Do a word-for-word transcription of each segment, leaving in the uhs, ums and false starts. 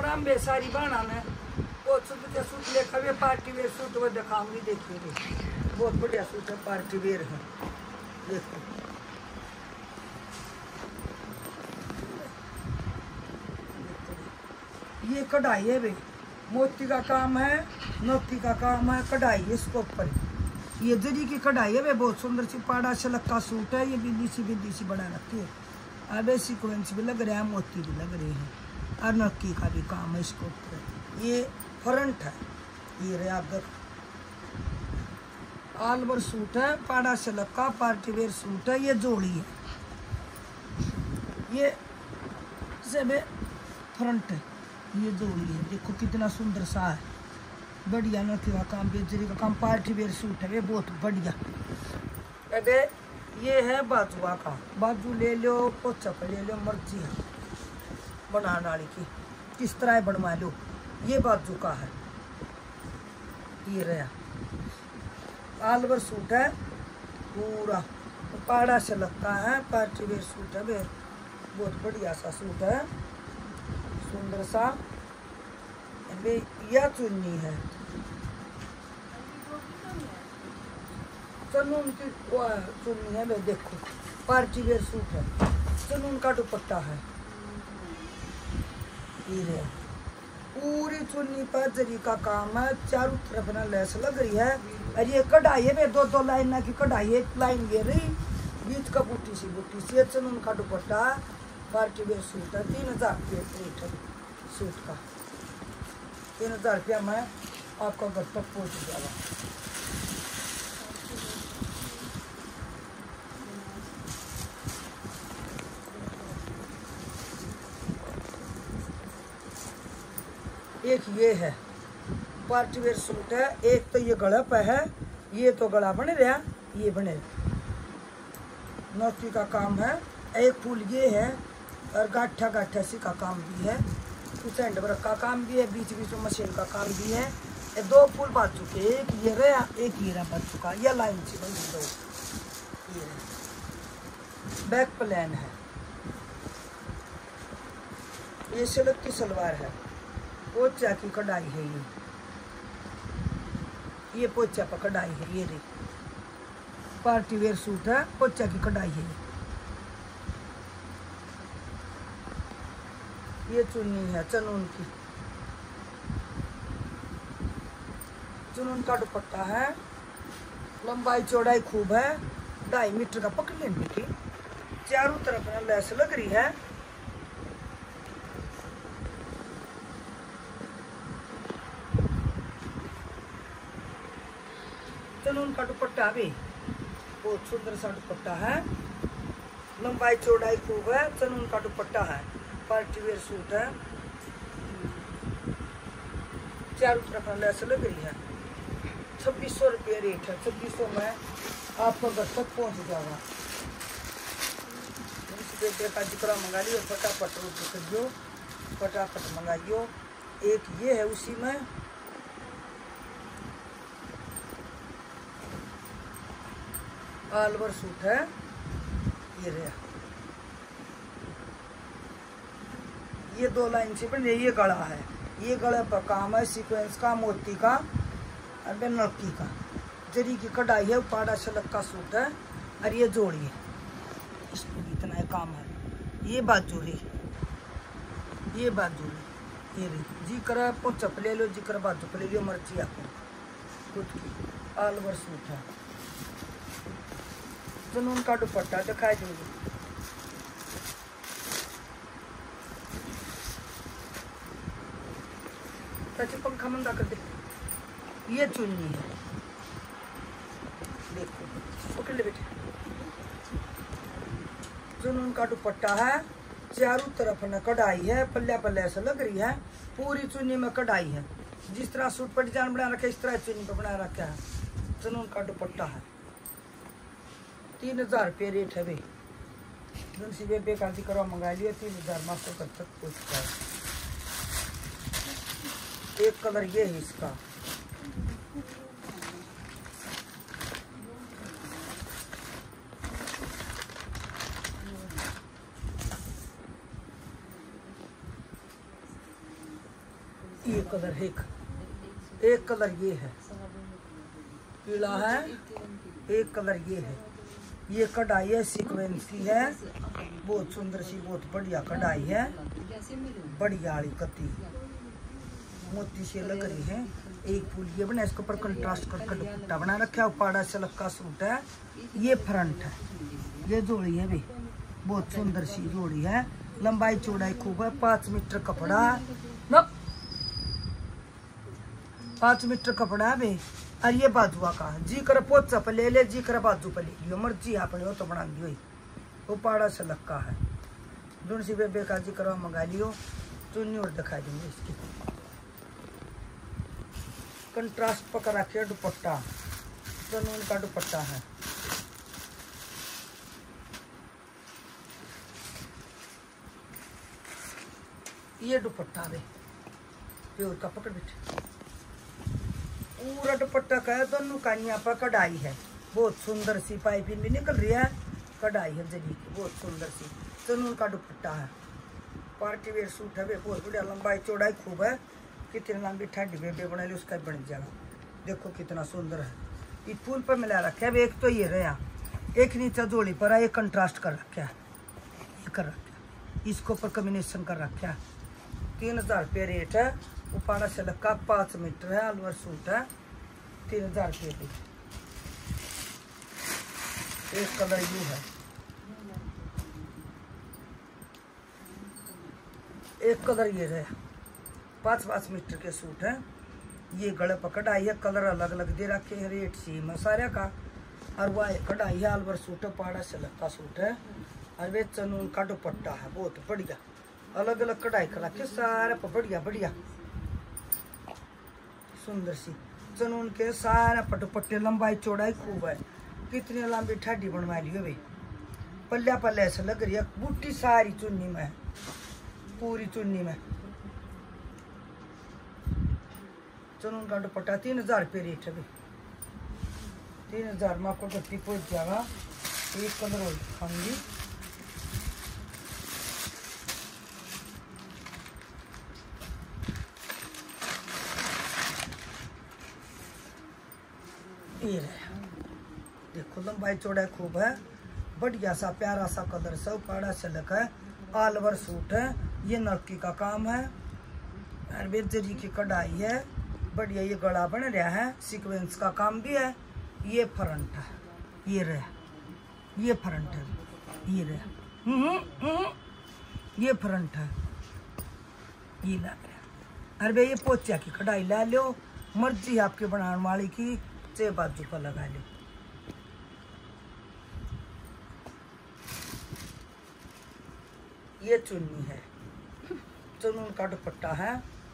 राम बेसारी बाना में बहुत सुंदर सूट लेकर वे पार्टी वेयर सूट वो दिखाऊंगी। देखिए बहुत बढ़िया सूट है, पार्टी वेयर है। देखो ये कढ़ाई है भाई, मोती का काम है, नोती का काम है, कढ़ाई है इसके ऊपर। ये जरी की कढ़ाई है भाई, बहुत सुंदर सी पाड़ा शलक का सूट है। ये बिंदी सी बिंदी सी बना रखी है। अब सीक्वेंस भी लग रहा है, मोती भी लग रहे हैं, और नक्की का भी काम है इसके ऊपर। ये फ्रंट है, ये रहा आप देखो आलवर सूट है, पाड़ा शलक का पार्टी वेयर सूट है। ये जोड़ी है, ये सब फ्रंट है, ये जोड़ी है। देखो कितना सुंदर सा है, बढ़िया नक्की का काम, बेजरी का काम, पार्टी वेयर सूट है ये बहुत बढ़िया। अबे ये है बाजुआ का, बाजू ले लो, पोचा पे ले लो, मर्जी है बनाने वाली की, किस तरह बनवा लो। ये बाजू का है, ये रहा आलवर सूट है पूरा, पाड़ा से लगता है, पार्टी वेयर सूट है बे, बहुत बढ़िया सा सूट है, सुंदर सा। अबे यह चुन्नी है, चनून की चुन्नी है भाई। देखो पार्टी वेयर सूट है, चनून का दुपट्टा है, ये है पूरी चुन्नी पर जरी का काम है, चारों तरफ ना लेस लग रही है। और ये कढ़ाई है भाई, दो दो लाइन की कढ़ाई, एक लाइन ये रही, बीच का बूटी सी बूटी सी, चनून का दुपट्टा, पार्टी वेयर सूट है। तीन हजार रुपये रेट है सूट का, तीन हजार रुपया में आपका घर तक पहुँच जाएगा। एक ये है पार्टी वेयर सूट है, एक तो ये गला पे है, ये तो गला बने रहा, ये बने नौकी का काम है। एक फूल ये है, और गाठा गाठा सी का काम भी है, कुछ हैंड वर्क का काम भी है, बीच बीच में मशीन का काम भी है। ये दो फूल बाज चुके, एक ये रहा, एक ये रहा बच चुका, यह लाइन सी बनी दो। ये बैक प्लान है, ये सिल्क की सलवार है, पोचा की कढ़ाई है, ये ये पोचा पर कढ़ाई है। ये रे पार्टी वेयर सूट है, पोचा की कढ़ाई है। ये चुन्नी है चनून की, चनून का दुपट्टा है, लंबाई चौड़ाई खूब है, ढाई मीटर का पकड़ लेने की, चारों तरफ में लेस लग रही है। चनून का दुपट्टा भी बहुत सुंदर सा दुपट्टा है, लंबाई चौड़ाई खूब है, चनून का दुपट्टा है, पार्टी वेयर सूट है, चारों तरफ लेस लग रही है। छब्बीस सौ रुपये रेट है, छब्बीस सौ में आपको घर तक पहुंच जाएगा। बेटे का जिक्र मंगा लियो, फटाफट रूप करियो, फटाफट मंगाइयो। एक ये है उसी में, आलवर सूट है, ये रहा, ये दो लाइन से बने, ये गला है, ये गले पर काम है सीक्वेंस का, मोती का और नलकी का, जरी की कढ़ाई है, पाड़ा शलक का सूट है, और ये जोड़ी है, इसको भी इतना काम है। ये बाजू रही, ये बाजू रही, ये रही, जी कर पोचा ले लो, जी कर बाजू पे ले लो, मर्जी आपको खुद की। आलवर सूट है, चनून का दुपट्टा दिखाई दूंगी। चाची पंखा मंदा कर दे। ये चुन्नी है, देखो पकड़ ले बेटे, चनून का दुपट्टा है, चारों तरफ न कढ़ाई है, पल्ला पल्ला ऐसा लग रही है, पूरी चुन्नी में कढ़ाई है। जिस तरह सूट पर डिजाइन बना रखा है, इस तरह चुन्नी पर बना रखा है। चनून का दुपट्टा है, तीन हजार रुपये रेट है भाई। सी बेबे का करो मंगा लिया, तीन हजार मास्टर कर तक पहुँच जाए। एक कलर ये है इसका, ये कलर है, एक एक कलर ये है, पीला है, एक कलर ये है। ये कढ़ाई है, सीक्वेंस की है, बहुत सुंदर सी, बहुत बढ़िया कढ़ाई है, बढ़िया वाली कती मोती से लग रही है। एक फूल ये बना, इसके ऊपर कंट्रास्ट करके दुपट्टा बना रखा है, उपाड़ा सिल्क का सूट है। ये फ्रंट है, ये जोड़ी है भी, बहुत सुंदर सी जोड़ी है, लंबाई चौड़ाई खूब है, पाँच मीटर कपड़ा है, पाँच मीटर कपड़ा है बे। और ये बाजुआ का जी कर पोचा पे ले ले, जी कर बाजू पे ले लियो, मर्जी अपने हो तो बना लियो। वो पाड़ा से लक्का है, जोन सी बेबे का जी करो मंगा लियो, चुन्नी और दिखा देंगे इसकी। कंट्रास्ट पका रखे दुपट्टा, चनून का दुपट्टा है। ये दुपट्टा है प्योर का, पकड़ बैठे, पूरा दुपट्टा का है, दोनों कानिया पर कढ़ाई है, बहुत सुंदर सी पाइपिंग भी निकल रही है, कढ़ाई है जरी की, बहुत सुंदर सी चनून का दुपट्टा है। पार्टी वेयर सूट है, बहुत बढ़िया, लंबाई चौड़ाई खूब है, कितनी लंबी ठंडी बेबे बना ली उसका बन जाएगा। देखो कितना सुंदर है, ये फूल पर मिला रखा है। एक तो ये रहा, एक नीचे जोड़ी पर है, एक कंट्रास्ट कर रखा है, ये कर रखा है, इसको ऊपर कॉम्बिनेशन कर रखा है। तीन हजार रुपये रेट है, उपाड़ा से लक्का, पाँच मीटर है, अलवर सूट है, तीन हजार रुपये की। एक कलर यू है, एक कलर ये रहे, पाँच पाँच मीटर के सूट है। ये गले पर कढ़ाई है, कलर अलग अलग दे रखे हैं, रेट सेम है सारे का। और वह कढ़ाई है, अलवर सूट है, पाड़ा से लक्का सूट है, और वे चनून का दुपट्टा है, बहुत बढ़िया, अलग अलग कढ़ाई कर रखे सारे पर, बढ़िया बढ़िया सुंदर सी चनून के सारे पर दुपट्टे, लंबाई चौड़ाई खूब है, कितनी लंबी ठाडी बनवा ली भाई, पल्ला पल्ले ऐसे लग रही है, बूटी सारी चुन्नी में, पूरी चुन्नी में। चनून का दुपट्टा तीन हजार रुपये रेट है भाई, तीन हजार में आपको गट्टी पहुंच जाएगा। एक कलर और दिखाऊंगी, ये रहा, देखो लंबाई चौड़ाई खूब है, बढ़िया सा प्यारा सा कलर सा, उपाड़ा सिल्क है, आलवर सूट है, ये नलकी का काम है, जरी की कढ़ाई है, बढ़िया, ये गला बन रहा है, सीक्वेंस का काम भी है। ये फ्रंट है, ये रहा, ये फ्रंट है, ये रहा, ये फ्रंट है, ये लग रहा। अरे भाई ये पोचा की कढ़ाई ला लो, मर्जी आपके बनाने वाली की, चे बाजू पर लगा लो। ये चुन्नी है, चुन्नी का दुपट्टा है,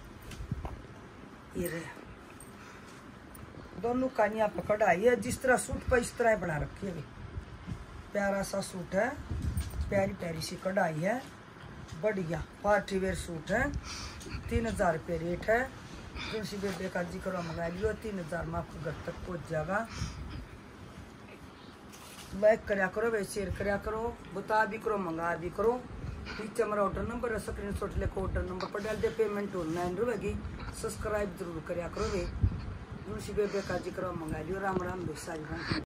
ये रहा, दोनों कानिया पर कढ़ाई है, जिस तरह सूट पर इस तरह बना रखी है। प्यारा सा सूट है, प्यारी प्यारी सी कढ़ाई है, बढ़िया पार्टी वेयर सूट है, तीन हजार रुपये रेट है। तुलसी बेबे का जी करो मंगा लियो, तीन हजार में आपको घर तक पहुंच जाएगा। लाइक कराया करो, वे शेयर कराया करो, बता भी करो, मंगा भी करो। नीचे हमारा ऑर्डर नंबर है, स्क्रीन शॉट लेकर ऑर्डर नंबर पर डाल दे, पेमेंट ऑनलाइन रहेगी। सब्सक्राइब जरूर कराया करो वे। तुलसी बेबे का जी करो मंगा लियो। राम राम बेसारी।